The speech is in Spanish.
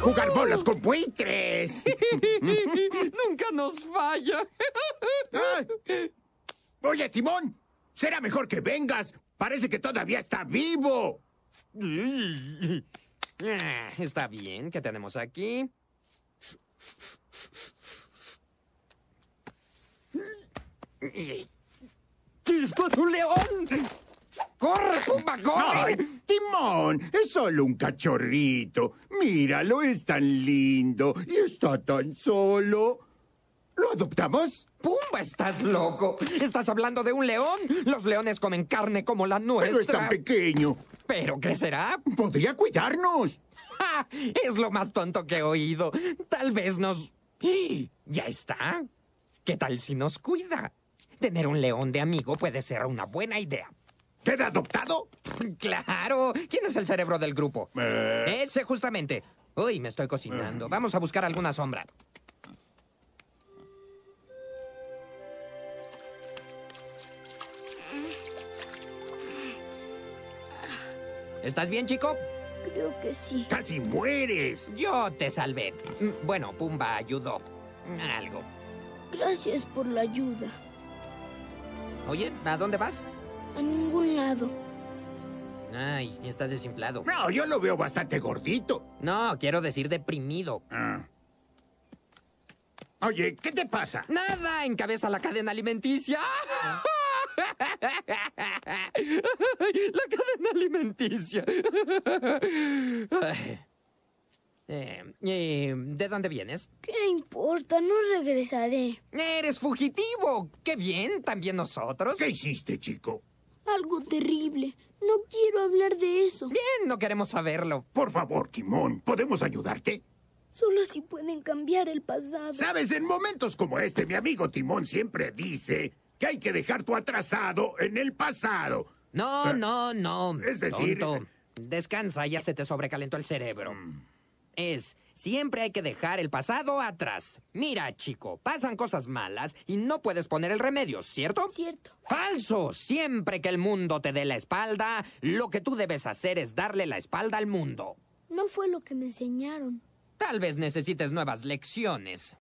jugar bolas con buitres. Nunca nos falla. Ah. Oye, Timón, será mejor que vengas. Parece que todavía está vivo. Está bien, ¿qué tenemos aquí? ¡Chispas, un león! ¡Corre, Pumba, corre! ¡Ay, Timón! Es solo un cachorrito. Míralo, es tan lindo y está tan solo. ¿Lo adoptamos? ¡Pumba, estás loco! ¿Estás hablando de un león? Los leones comen carne como la nuestra. Pero es tan pequeño. ¿Pero qué será? Podría cuidarnos. ¡Ja! Es lo más tonto que he oído. Tal vez nos... ¿Ya está? ¿Qué tal si nos cuida? Tener un león de amigo puede ser una buena idea. ¿Queda adoptado? ¡Claro! ¿Quién es el cerebro del grupo? Ese justamente. Uy, me estoy cocinando. Vamos a buscar alguna sombra. ¿Estás bien, chico? Creo que sí. ¡Casi mueres! Yo te salvé. Bueno, Pumba ayudó. Algo. Gracias por la ayuda. Oye, ¿a dónde vas? A ningún lado. Ay, está desinflado. No, yo lo veo bastante gordito. No, quiero decir deprimido. Oye, ¿qué te pasa? Nada, encabeza la cadena alimenticia. La cadena alimenticia. ¿De dónde vienes? ¿Qué importa? No regresaré. ¡Eres fugitivo! ¡Qué bien! ¿También nosotros? ¿Qué hiciste, chico? Algo terrible. No quiero hablar de eso. Bien, no queremos saberlo. Por favor, Timón, ¿podemos ayudarte? Solo si pueden cambiar el pasado. Sabes, en momentos como este, mi amigo Timón siempre dice que hay que dejar tu atrasado en el pasado. No, no. Es decir... Tonto. Descansa, ya se te sobrecalentó el cerebro. Siempre hay que dejar el pasado atrás. Mira, chico, pasan cosas malas y no puedes poner el remedio, ¿cierto? Cierto. ¡Falso! Siempre que el mundo te dé la espalda, lo que tú debes hacer es darle la espalda al mundo. No fue lo que me enseñaron. Tal vez necesites nuevas lecciones.